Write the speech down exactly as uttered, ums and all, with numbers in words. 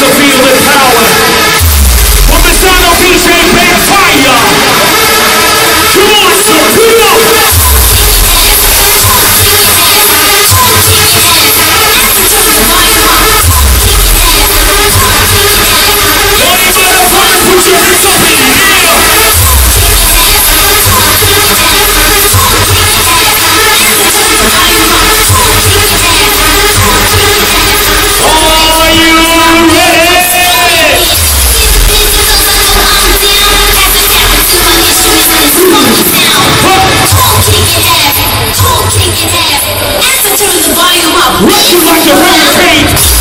to feel the power. From the sound of D J Ben Fire. Come on, Supremo. Put your hands up in the air. What you like to rampage?